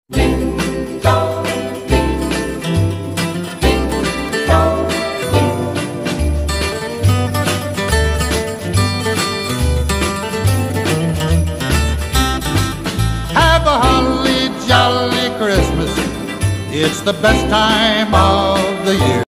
Ding dong, ding, ding dong, ding. Have a holly jolly Christmas. It's the best time of the year.